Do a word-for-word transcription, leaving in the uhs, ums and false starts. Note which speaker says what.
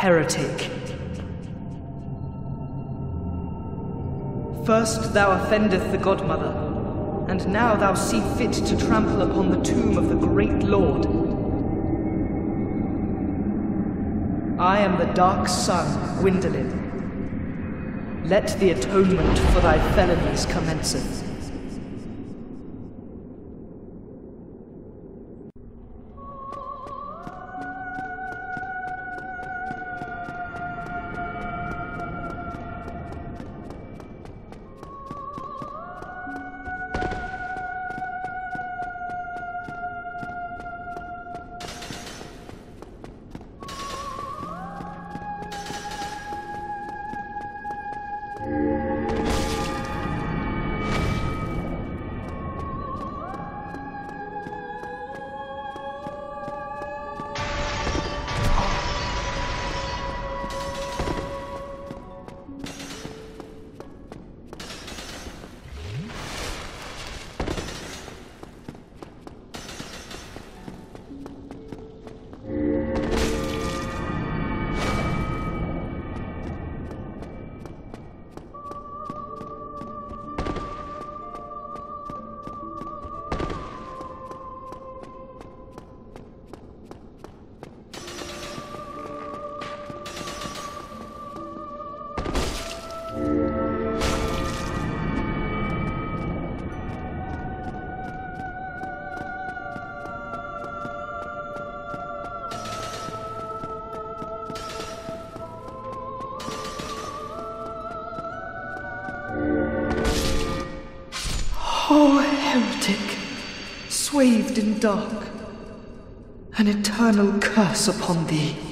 Speaker 1: heretic. First thou offendeth the Godmother, and now thou see fit to trample upon the tomb of the great Lord. I am the Dark Sun, Gwyndolin. Let the atonement for thy felonies commenceth. O heretic, swathed in dark, an eternal curse upon thee.